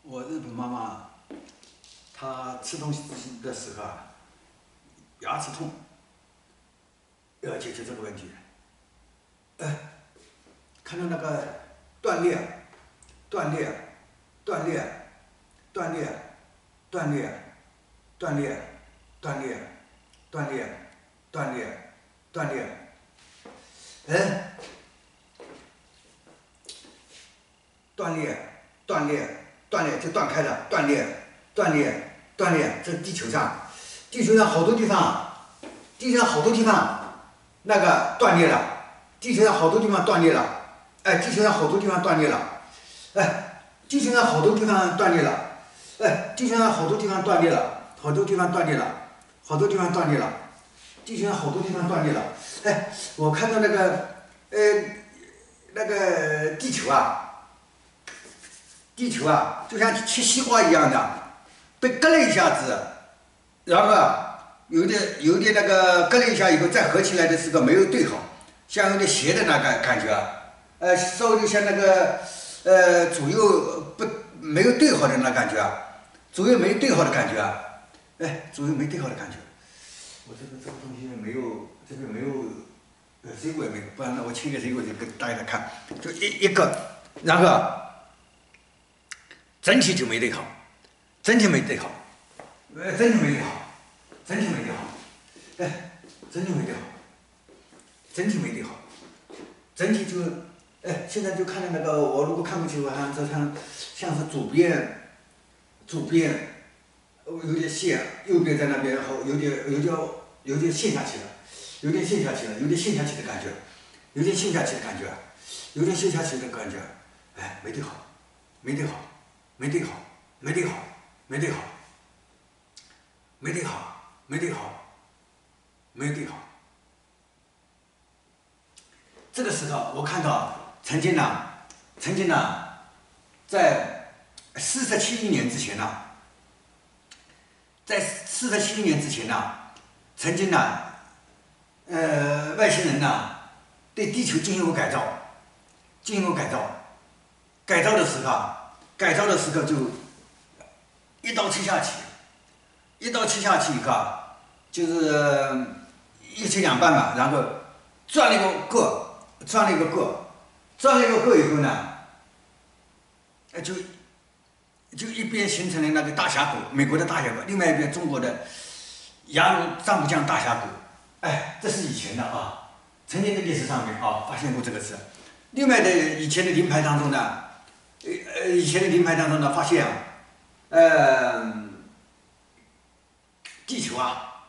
我日本妈妈，她吃东西的时候啊，牙齿痛，要解决这个问题。看到那个断裂、断裂、断裂、断裂、断裂、断裂、断裂、断裂、断裂、断裂，哎，断裂、断裂、断裂就断开了，断裂、断裂、断裂，这地球上好多地方，地球上好多地方那个断裂了，地球上好多地方断裂了。哎，地球上好多地方断裂了，哎，地球上好多地方断裂了，哎，地球上好多地方断裂了，好多地方断裂了，好多地方断裂了，地球上好多地方断裂了，哎，我看到那个地球啊，就像切西瓜一样的，被割了一下子，然后有点那个割了一下以后再合起来的时候没有对好，像有点斜的那个感觉。稍微像那个左右没有对好的那感觉啊，左右没对好的感觉啊，哎，左右没对好的感觉。我这个东西没有，这边没有水果也没有，不然呢我切个水果就给大家看，就一个，然后整体就没对好，整体没对好，整体没对好，整体没对好，哎，整体没对好，整体没对好，整体就。哎，现在就看到那个，我如果看过去，我看这像是左边有点线，右边在那边后有点陷下去了，有点陷下去的感觉，有点陷下去的感觉，哎，没对好，没对好，没对好，没对好，没对好，没对好，没对好，没对好。这个时候我看到。曾经呢，在47亿年之前呢，曾经呢，外星人呢对地球进行过改造，改造的时候就一刀切下去以后，就是一切两半嘛，然后钻了一个个以后呢，就一边形成了那个大峡谷，美国的大峡谷，另外一边中国的雅鲁藏布江大峡谷。哎，这是以前的啊，曾经的历史上面啊发现过这个事。另外的以前的临牌当中呢，发现地球啊，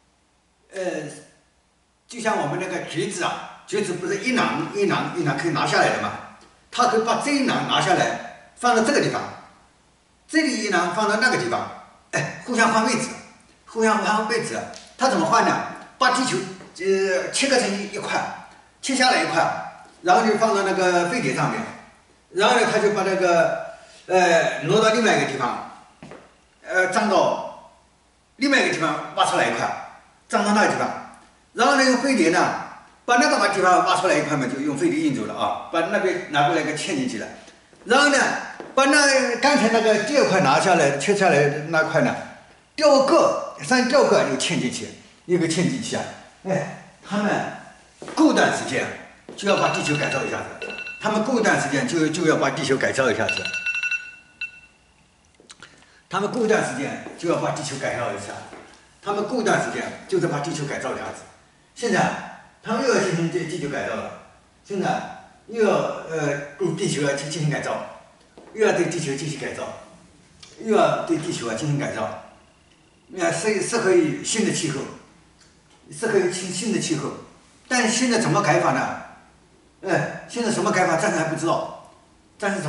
就像我们那个橘子不是一囊可以拿下来的嘛？它可以把这一囊拿下来，放到这个地方，这里一囊放到那个地方，哎，互相换位置。它怎么换呢？把地球切割成一块，切下来一块，然后就放到那个飞碟上面，然后呢，它就把那个挪到另外一个地方，装到另外一个地方挖出来一块，装到那个地方，然后那个飞碟呢？把那个地方挖出来一块嘛，就用飞碟运走了啊，把那边拿过来给嵌进去了，然后呢，把那刚才那个第二块拿下来切下来那块呢，吊个又嵌进去，哎，他们过段时间就要把地球改造一下子，就要把地球改造一下子，现在。他们又要进行地球改造了，现在又要对地球进行改造，又要对地球进行改造，适合于新的气候，但是现在怎么改法呢？现在什么改法暂时还不知道，但是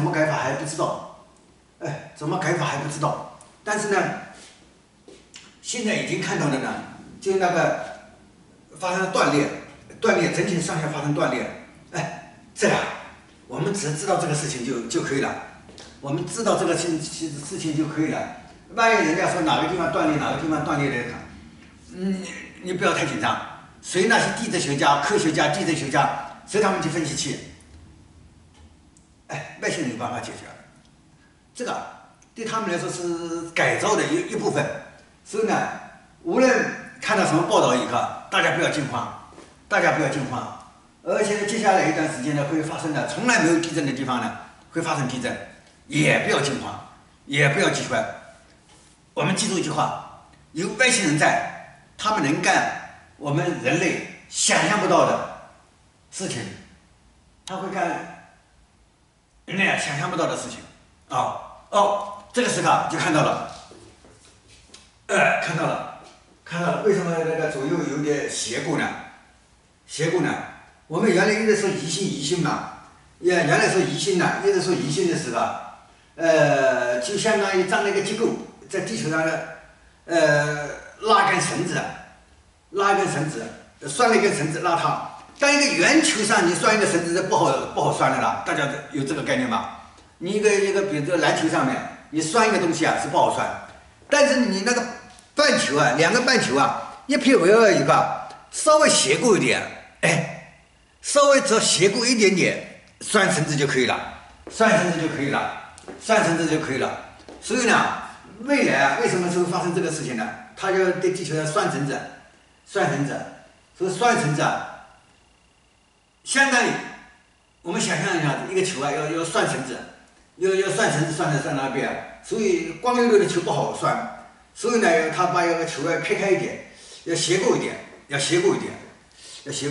呢，现在已经看到了呢，就那个发生了断裂，整体上下发生断裂，哎，这样我们只知道这个事情就可以了，万一人家说哪个地方断裂的，你不要太紧张，随那些地质学家、科学家、地质学家，随他们去分析去，哎，外星人有办法解决， 对他们来说是改造的一部分。所以呢，无论看到什么报道以后，大家不要惊慌，大家不要惊慌。而且接下来一段时间呢，会发生的从来没有地震的地方呢，会发生地震，也不要惊慌，也不要急坏。我们记住一句话：有外星人在，他们能干我们人类想象不到的事情，他会干人类想象不到的事情。这个时刻就看到了，看到了，为什么那个左右有点斜过呢？斜过呢？我们原来一直说疑心嘛，原来说疑心呢，一直说疑心的时候，就相当于这样的一个结构，在地球上呢，拉一根绳子，拴了一根绳子拉它。当一个圆球上你拴一个绳子是不好拴的了，大家有这个概念吗？你一个比如说篮球上面，你拴一个东西啊是不好拴，但是你那个半球啊，两个半球啊，一撇为二一个，稍微斜过一点，稍微只要斜过一点点，拴绳子就可以了，拴绳子就可以了。所以呢，未来啊，为什么会发生这个事情呢？他就对地球上拴绳子。所以拴绳子啊，相当于我们想象一下，一个球啊，要拴绳子，要拴绳子拴在那边，所以光溜溜的球不好拴，所以呢，他把一个球要开一点，要斜过一点，要斜过一点才行。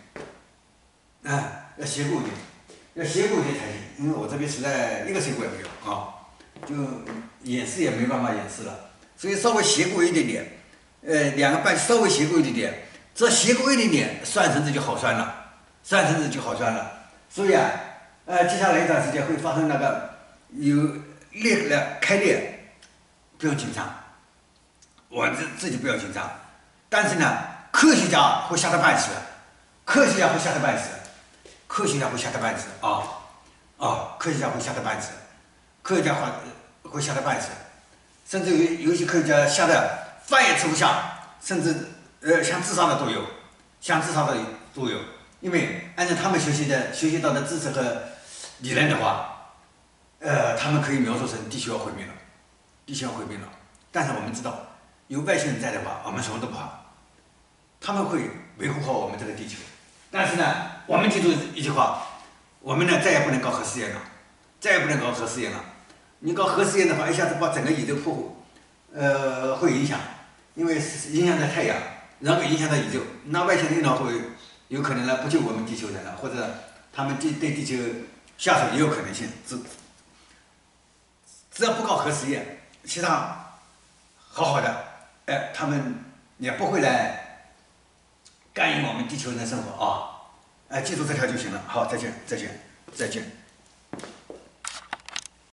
因为我这边实在一个水果也没有啊，就演示也没办法演示了，所以稍微斜过一点点，两个半稍微斜过一点点，只要斜过一点点，拴绳子就好拴了，所以啊，接下来一段时间会发生那个有开裂，不用紧张，我自己不要紧张，但是呢，科学家会吓得半死啊！科学家会吓得半死，科学家会吓得半死，甚至有些科学家吓得饭也吃不下，甚至想自杀的都有，因为按照他们学习到的知识和理论的话，他们可以描述成地球要毁灭了。但是我们知道，有外星人在的话，我们什么都不怕，他们会维护好我们这个地球。但是呢，我们记住一句话，我们呢再也不能搞核试验了。你搞核试验的话，一下子把整个宇宙会影响，因为影响到太阳，然后影响到宇宙，那外星人呢会有可能呢不救我们地球人了，或者他们对地球下手也有可能性。只要不搞核实验，其他好的，他们也不会来干预我们地球人的生活啊！记住这条就行了。好，再见。